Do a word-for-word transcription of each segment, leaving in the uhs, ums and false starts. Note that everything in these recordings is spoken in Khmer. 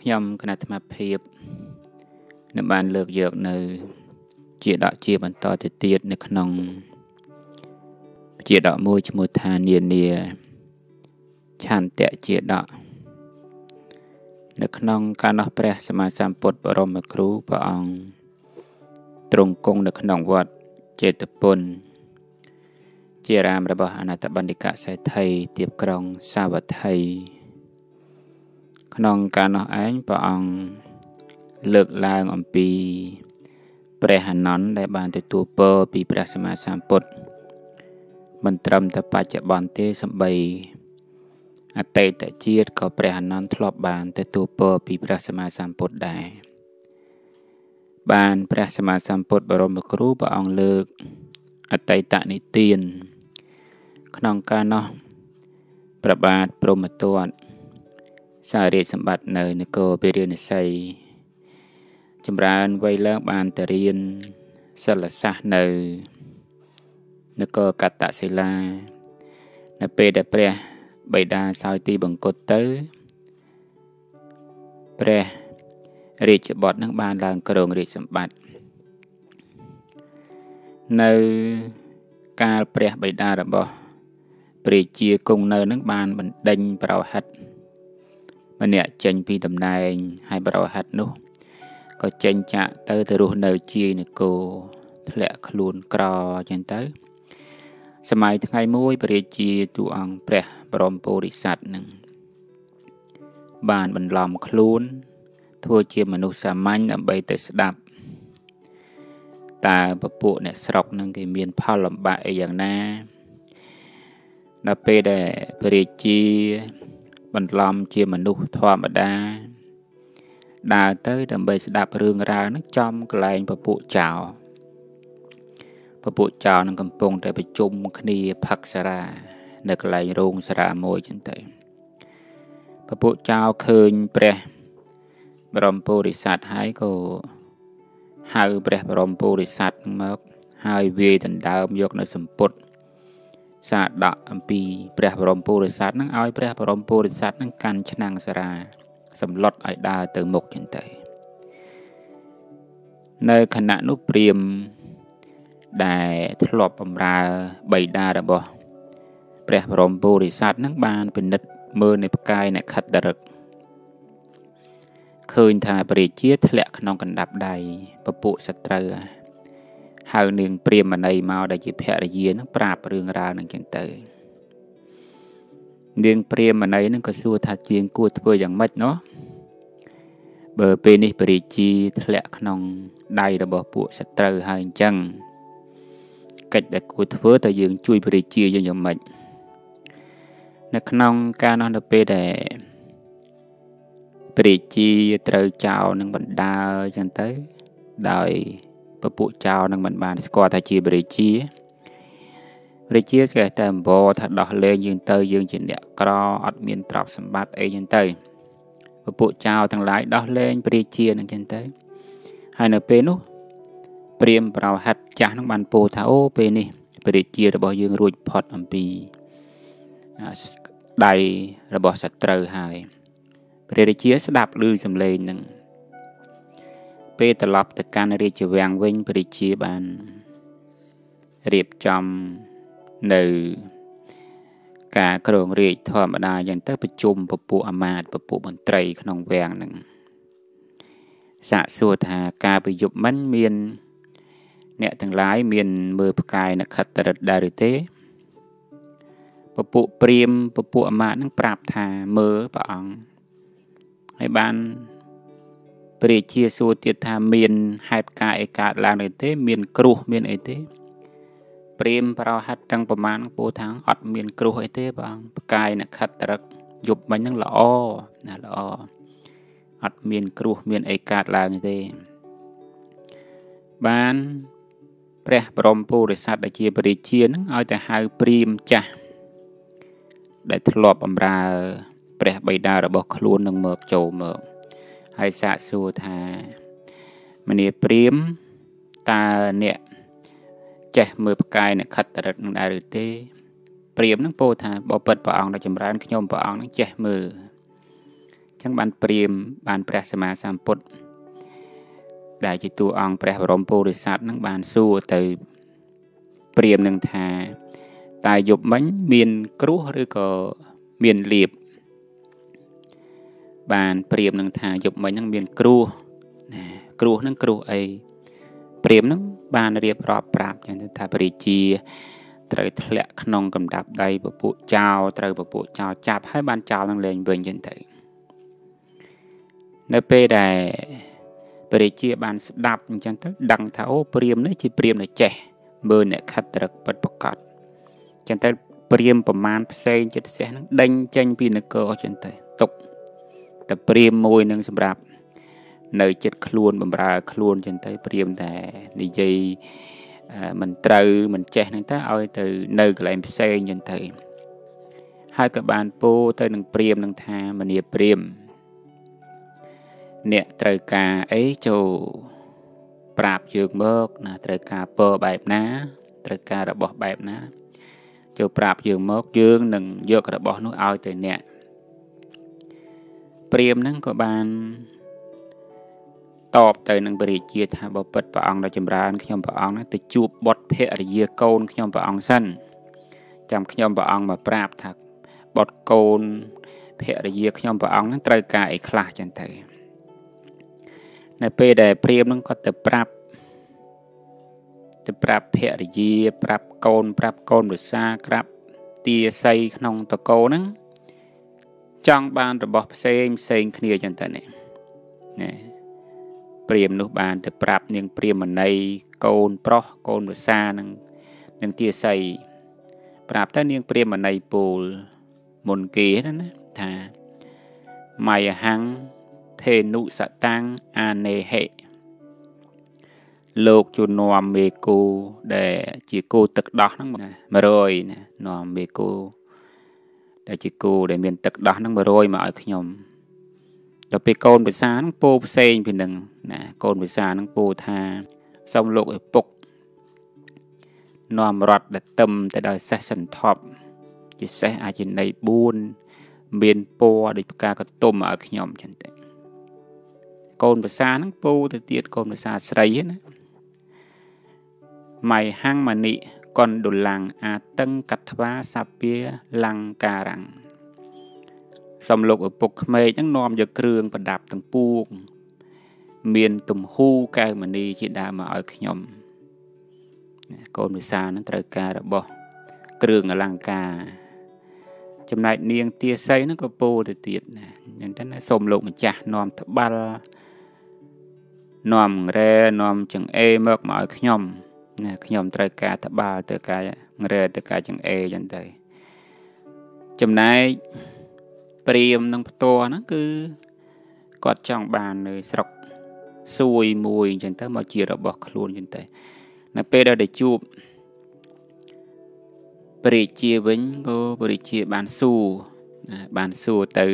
ខ្ញុំគណៈអាត្មាភាពនៅបានលើកយកនៅជាដកជាបន្តទៅទៀតនៅក្នុងជាដកមួយឈ្មោះថានានាឆន្ទៈជាដកនៅក្នុងការនោះព្រះសម្មាសម្ពុទ្ធបរមគ្រូព្រះអង្គទ្រង់គង់នៅក្នុងវត្តចេតពុនជារាមរបស់អនត្តបណ្ឌិកសេដ្ឋីទៀបក្រុងសាវត្ថីក្នុងការនោះឯងព្រះអង្គលើកឡើងអំពីព្រះអានន្ទដែលបានទទួលពរពីព្រះសម្មាសម្ពុទ្ធមិនត្រឹមតែបច្ចុប្បន្នទេសូម្បីអតីតជាតិក៏ព្រះអានន្ទធ្លាប់បានទទួលពរពីព្រះសម្មាសម្ពុទ្ធដែរបានព្រះសម្មាសម្ពុទ្ធបរមគ្រូព្រះអង្គលើកអតីតនិទានក្នុងការនោះព្រះបាទព្រហ្មទត្តសារាជសម្បត្តិនៅនគរពារាណសីចម្រើនវ័យឡើងបានទៅរៀនសិលសាស្ត្រនៅនគរកតសិលានៅពេលដែលព្រះបិតាសោយទីបង្គត់ទៅព្រះរាជបុត្រនឹងបានឡើងគ្រងរាជសម្បត្តិនៅកាលព្រះបិតារបស់ព្រះជាគង់នៅនឹងបានបណ្ដេញប្រោហិតម្នាក់ចេញពីតំណែងហើយប្រោហិតនោះក៏ចេញចាក់ទៅទៅរស់នៅជាយនគរធ្លាក់ខ្លួនក្រចឹងទៅសម័យថ្ងៃមួយព្រះរាជាទូអង្គព្រះបរមពុរិស័ទនឹងបានបន្លំខ្លួនធ្វើជាមនុស្សសាមញ្ញដើម្បីទៅស្ដាប់តើពពួកអ្នកស្រុកនឹងគេមានផលលំបាកអីយ៉ាងណាដល់ពេលដែលព្រះរាជាបន្លំជាមនុស្សធម្មតាដើរទៅដើម្បីស្ដាប់រឿងរ៉ាវនឹងចំកន្លែងពពួកចៅពពួកចៅនឹងកំពុងតែប្រជុំគ្នាផឹកសារានៅកន្លែងរោងសារាមួយចឹងទៅពពួកចៅឃើញព្រះបរមពុរិស័ទហើយក៏ហៅព្រះបរមពុរិស័ទមកហើយវាយដណ្ដើមយកនៅសម្ពុតសាដកអំពីព្រះបរមពុរិស័ទនឹងឲ្យព្រះបរមពុរិស័ទនឹងកាន់ឆ្នាំងសារាសម្លុតឲ្យដើរទៅមុខចឹងទៅនៅខណៈនោះព្រាហ្មណ៍ដែលធ្លាប់បម្រើបិតារបស់ព្រះបរមពុរិស័ទនឹងបានពិនិត្យមើលនៅផ្កាយអ្នកខិតតរឹកឃើញថាព្រះរាជាធ្លាក់ក្នុងកណ្ដាប់ដៃពពួកសត្រូវហៅនាងព្រាហ្មណីមកដែលជាភរិយានឹងប្រាប់រឿងរ៉ាវនឹងចឹងទៅនាងព្រាហ្មណីនឹងក៏សួរថាជាងគួរធ្វើយ៉ាងម៉េចណោះបើពេលនេះព្រះរាជាធ្លាក់ក្នុងដៃរបស់ពួកសត្រូវហើយអញ្ចឹងកិច្ចដែលគួរធ្វើតើយើងជួយព្រះរាជាយើងយ៉ាងម៉េចនៅក្នុងការនោះនៅពេលដែលព្រះរាជាត្រូវចោលនឹងបណ្ដើរអញ្ចឹងទៅដោយពពួកចោលនឹងមិនបានស្គាល់ថាជាព្រះរាជាព្រះរាជាគេតែអំបរថាដោះលែងយើងទៅយើងជាអ្នកក្រអត់មានទ្រព្យសម្បត្តិអីចឹងទៅពពួកចោលទាំងឡាយដោះលែងព្រះរាជានឹងចឹងទៅហើយនៅពេលនោះព្រាហ្មណ៍ប្រោហិតចាស់នឹងបានពោលថាអូពេលនេះព្រះរាជារបស់យើងរួចផុតអំពីដៃរបស់សត្រូវហើយព្រះរាជាស្ដាប់ឮសំឡេងនឹងពេលត្រឡប់ទៅកាន់រាជវាំងវិញព្រះរាជាបានរៀបចំនៅការគ្រងរាជធម្មតាយ៉ាងទៅប្រជុំពពួកអាមាត្យពពួកមន្ត្រីក្នុងវាំងនឹងសាកសួរថាការប្រយុទ្ធមិនមានអ្នកទាំងឡាយមានមើលផ្កាយនក្ខត្តរិទ្ធដែរឬទេពពួកព្រាហ្មណ៍ពពួកអាមាត្យនឹងប្រាប់ថាមើលព្រះអង្គហើយបានព្រះរាជាសួរទៀតថាមានហេតុការណ៍អីកើតឡើងឬទេមានគ្រោះមានអីទេព្រាហ្មណ៍ប្រោហិតទាំងប្រមាណពោលថាអត់មានគ្រោះអីទេព្រះអង្គផ្កាយនក្ខត្តរិទ្ធយប់មិញហ្នឹងល្អណាល្អអត់មានគ្រោះមានអីកើតឡើងទេបានព្រះបរមពុរិស័ទដែលជាព្រះរាជានឹងឲ្យទៅហៅព្រាហ្មណ៍ចាស់ដែលធ្លាប់បម្រើព្រះបិតារបស់ខ្លួននឹងមកចូលមកហើយសាកសួរថាមនាព្រាហ្មណ៍តើអ្នកចេះមើលផ្កាយនក្ខត្តរិទ្ធនឹងដែរឬទេព្រាហ្មណ៍នឹងពោលថាបបិទ្ធព្រះអង្គដែលចម្រើនខ្ញុំព្រះអង្គនឹងចេះមើល chẳng ban priêm banព្រះសម្មាសម្ពុទ្ធដែលជាតួអង្គព្រះបរមពុរិស័ទនឹងបានសួរទៅព្រាហ្មណ៍នឹងថាតើយប់មិញមានគ្រោះឬក៏មានលៀបបានព្រាហ្មណ៍នឹងថាយប់មិញហ្នឹងមានគ្រោះណាគ្រោះហ្នឹងគ្រោះអីព្រាហ្មណ៍ហ្នឹងបានរៀបរាប់ប្រាប់យ៉ាងថាបរិជាត្រូវធ្លាក់ក្នុងកម្ដាប់ដៃពពួកចោលត្រូវពពួកចោលចាប់ហើយបានចោលនឹងលែងវិញចឹងទៅនៅពេលដែលបរិជាបានស្ដាប់អញ្ចឹងទៅដឹងថាអូព្រាហ្មណ៍នេះជាព្រាហ្មណ៍ដែលចេះមើលអ្នកខិតត្រឹកពិតប្រកបចឹងទៅព្រាហ្មណ៍ប្រមាណផ្សេងចិត្តសេះហ្នឹងដេញចេញពីនគរចឹងទៅទុកតែព្រាហ្មណ៍មួយនឹងសម្រាប់នៅចិត្តខ្លួនបំរើខ្លួនចឹងទៅព្រាហ្មណ៍តែនិយាយមិនត្រូវមិនចេះហ្នឹងទៅឲ្យទៅនៅកន្លែងផ្សេងចឹងទៅហើយក៏បានពោលទៅនឹងព្រាហ្មណ៍នឹងថាមនីព្រាហ្មណ៍អ្នកត្រូវការអីចូលប្រាប់យើងមកណាត្រូវការពរបែបណាត្រូវការរបស់បែបណាចូលប្រាប់យើងមកយើងនឹងយករបស់នោះឲ្យទៅអ្នកព្រាហ្មណ៍ហ្នឹងក៏បានតបទៅនឹងបរិជាថាបពិតព្រះអង្គដ៏ចម្រើនខ្ញុំព្រះអង្គទៅជួបបុត្រភរិយាកូនខ្ញុំព្រះអង្គសិនចាំខ្ញុំព្រះអង្គមកប្រាប់ថាបុត្រកូនភរិយាខ្ញុំព្រះអង្គហ្នឹងត្រូវការអីខ្លះចឹងទៅនៅពេលដែលព្រាហ្មណ៍ហ្នឹងគាត់ទៅប្រាប់ទៅប្រាប់ភរិយាប្រាប់កូនប្រាប់កូនប្រសាក្រាប់ទាស័យក្នុងតកោហ្នឹងចង់បានរបស់ផ្សេងផ្សេងគ្នាចឹងទៅនេះណាព្រាហ្មណ៍នោះបានទៅប្រាប់នាងព្រាហ្មណីកូនប្រុសកូនប្រសានឹងនឹងទាស័យប្រាប់ទៅនាងព្រាហ្មណីពូលមុនគេណាថាមយហੰធេនុសតាំងអានេហេលោកជួននាំមេគូដែលជាគោទឹកដោះហ្នឹងមួយរយណានាំមេគូដែលជាគោដែលមានទឹកដោះហ្នឹងមួយរយមកឲ្យខ្ញុំដល់ពេលកូនភាសាហ្នឹងពោផ្សេងពីនឹងណាកូនភាសាហ្នឹងពោថាសូមលោកឪពុកនាំរត់ដតឹមទៅដល់សេះសន្ធប់ជាសេះអាចិន័យបួនមានពណ៌ដូចផ្កាកតុំឲ្យខ្ញុំចឹងទៅកូនភាសាហ្នឹងពោទៅទៀតកូនភាសាស្រីណាមៃហੰមនិកុនដុឡាំងអាតឹងកត្វាសាពាលង្ការាំងសំលោកឪពុកក្មេកហ្នឹងនាំយកគ្រឿងប្រដាប់ទាំងពួងមានទំហូកែវមณีជាដើមមកឲ្យខ្ញុំកូនភាសាហ្នឹងត្រូវការរបស់គ្រឿងអលង្ការចំណែកនាងទាស័យហ្នឹងក៏ពោទៅទៀតណាអញ្ចឹងណាសូមលោកម្ចាស់នាំត្បាល់នាំរ៉ែនាំចង្អេមកមកឲ្យខ្ញុំណាខ្ញុំត្រូវការត្បាល់ត្រូវការរ៉ែត្រូវការចង្អេចឹងទៅចំណែកព្រាហ្មណ៍នឹងផ្ទាល់ហ្នឹងគឺគាត់ចង់បាននៅស្រុកសួយមួយអញ្ចឹងទៅមកជារបស់ខ្លួនអញ្ចឹងទៅនៅពេលដែលជួបបរិជាវិញក៏បរិជាបានសួរបានសួរទៅ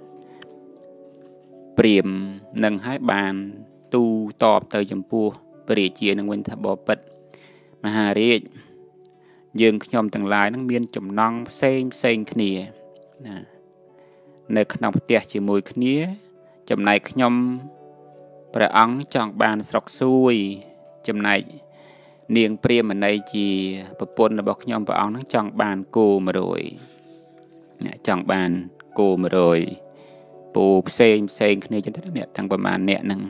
ព្រាហ្មណ៍នឹងឲ្យបានទូតបទៅចំពោះបរិជានឹងវិញថាបបិទ្ធមហារាជយើងខ្ញុំទាំងឡាយនឹងមានចំណង់ផ្សេងផ្សេងគ្នាណានៅក្នុងផ្ទះជាមួយគ្នាចំណែកខ្ញុំព្រះអង្គចង់បានស្រុកសួយចំណែកនាងព្រាហ្មណីជាប្រពន្ធរបស់ខ្ញុំព្រះអង្គនឹងចង់បានគោមួយរយចង់បានគោមួយរយពូផ្សេងផ្សេងគ្នាចឹងទៅអ្នកទាំងប្រមាណអ្នកហ្នឹង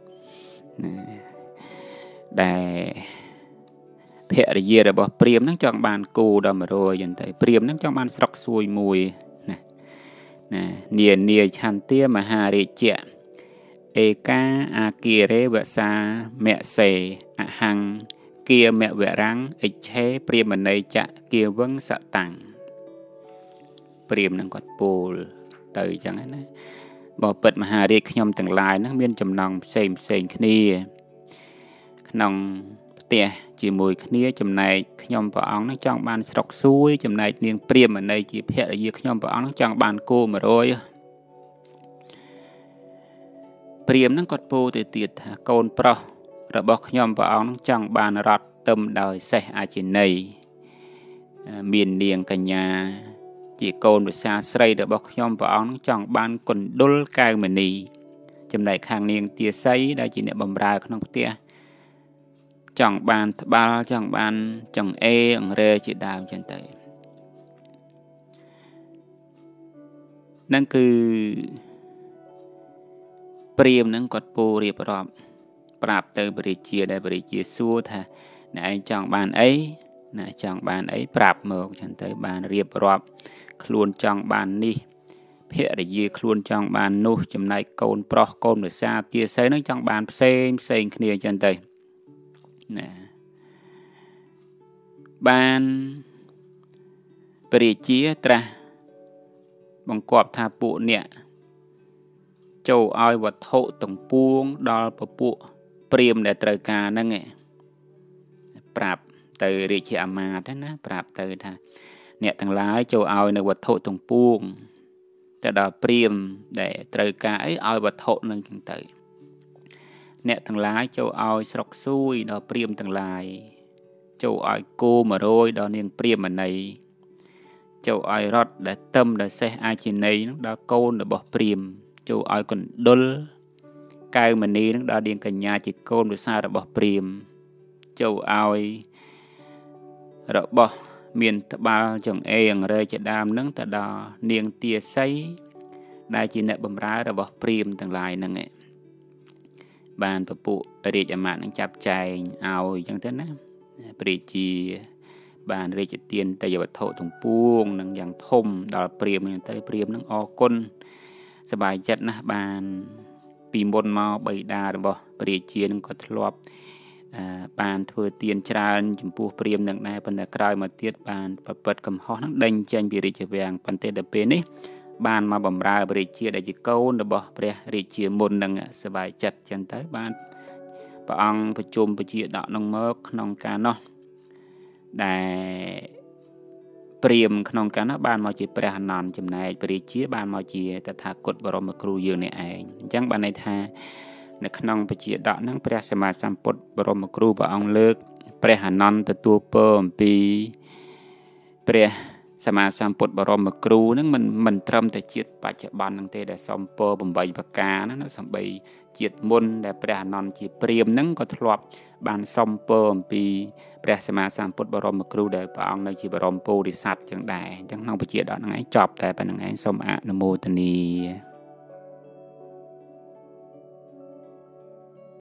ដែលភរិយារបស់ព្រាហ្មណ៍ហ្នឹងចង់បានគោដល់មួយរយចឹងទៅព្រាហ្មណ៍ហ្នឹងចង់បានស្រុកសួយមួយណាណានានាឆន្ទាមហារាជៈឯកាអាគារេវសាមសេអហੰគាមវរាំងអិច្ឆេព្រាហ្មណីចៈគាវឹងសតាំងព្រាហ្មណ៍នឹងគាត់ពោលទៅអញ្ចឹងណាបពិតមហារាជខ្ញុំទាំងឡាយហ្នឹងមានចំណងផ្សេងផ្សេងគ្នាក្នុងផ្ទះជាមួយគ្នាចំណែកខ្ញុំព្រះអង្គនឹងចង់បានស្រុកសួយចំណែកនាងព្រាហ្មណីជាភរិយាខ្ញុំព្រះអង្គនឹងចង់បានគោមួយរយព្រាហ្មណ៍នឹងគាត់ពោលទៅទៀតថាកូនប្រុសរបស់ខ្ញុំព្រះអង្គនឹងចង់បានរត់ទឹមដោយសេះអាចិន័យមាននាងកញ្ញាជាកូនប្រសាស្រីរបស់ខ្ញុំព្រះអង្គចង់បានកណ្ដុលកៅមនីចំណែកខាងនាងទាសីដែលជាអ្នកបម្រើក្នុងផ្ទះចង់បានត្បាល់ចង់បានចង្អេអង្រែជាដើមចឹងទៅนั่นคือព្រាមនឹងគាត់ពោលរៀបរាប់ប្រាប់ទៅព្រះរាជាដែលព្រះរាជាសួរថាអ្នកឯងចង់បានអីណាចង់បានអីប្រាប់មកចឹងទៅបានរៀបរាប់ខ្លួនចង់បាននេះភរិយាខ្លួនចង់បាននោះចំណែកកូនប្រុសកូនប្រសាទាសីនឹងចង់បានផ្សេងផ្សេងគ្នាចឹងទៅណាបានព្រះរាជាត្រាស់បង្គាប់ថាពួកអ្នកចូលឲ្យវត្ថុទាំងពួងដល់ពពួកព្រាហ្មណ៍ដែលត្រូវការហ្នឹងឯងប្រាប់ទៅរាជាអាមាត្យណាប្រាប់ទៅថាអ្នកទាំងឡាយចូលឲ្យនៅវត្ថុទាំងពួងទៅដល់ព្រាហ្មណ៍ដែលត្រូវការអីឲ្យវត្ថុនឹងចឹងទៅអ្នកទាំងឡាយចូលឲ្យស្រុកសួយដល់ព្រាហ្មណ៍ទាំងឡាយចូលឲ្យគោមួយរយដល់នាងព្រាហ្មណីចូលឲ្យរត់ដែលទឹមដែលសេះអាជីណីនឹងដល់កូនរបស់ព្រាហ្មណ៍ចូលឲ្យកណ្ដុលកៅមនីនឹងដល់នាងកញ្ញាជាកូនប្រសាររបស់ព្រាហ្មណ៍ចូលឲ្យរបស់មានត្បាល់ចង្អេអង្រែជាដើមនឹងទៅដល់នាងទាសីដែលជាអ្នកបម្រើរបស់ព្រាហ្មណ៍ទាំងឡាយហ្នឹងឯងបានពពួករាជអាមាត្យនឹងចាប់ចែងឲ្យអញ្ចឹងទៅណាព្រះរាជាបានរាជទានតយវត្ថុទាំងពួងនឹងយ៉ាងធំដល់ព្រាហ្មណ៍ហ្នឹងទៅព្រាហ្មណ៍នឹងអរគុណសប្បាយចិត្តណាស់បានពីមុនមកបិតារបស់ព្រះរាជានឹងក៏ធ្លាប់បានធ្វើទានច្រើនចំពោះព្រាហ្មណ៍នឹងដែរប៉ុន្តែក្រោយមកទៀតបានប្រព្រឹត្តកំហុសនឹងដេញចេញពីរាជវាំងប៉ុន្តែដល់ពេលនេះបានមកបម្រើព្រះរាជាដែលជាកូនរបស់ព្រះរាជាមុននឹងសប្បាយចិត្តចឹងទៅបានព្រះអង្គប្រជុំពជាដកនឹងមកក្នុងការនោះដែលព្រាហ្មណ៍ក្នុងការនោះបានមកជាព្រះអនន្តចំណែកព្រះរាជាបានមកជាតថាគតបរមគ្រូយើងនេះឯងអញ្ចឹងបានន័យថានៅក្នុងពជាដកហ្នឹងព្រះសម្មាសម្ពុទ្ធបរមគ្រូព្រះអង្គលើកព្រះអនន្តទទួលពរអំពីព្រះសម្មាសម្ពុទ្ធបរមគ្រូហ្នឹងមិនមិនត្រឹមតែជាតិបច្ចុប្បន្នហ្នឹងទេដែលសំពរeightប្រការណាសំបីជាតិមុនដែលព្រះអនន្តជាព្រាហ្មណ៍ហ្នឹងក៏ធ្លាប់បានសំពរអំពីព្រះសម្មាសម្ពុទ្ធបរមគ្រូដែលព្រះអង្គនៅជាបរមពោធិសត្វចឹងដែរអញ្ចឹងក្នុងពជាដកហ្នឹងឯងចប់តែប៉ុណ្្នឹងឯងសូមអនុមោទនា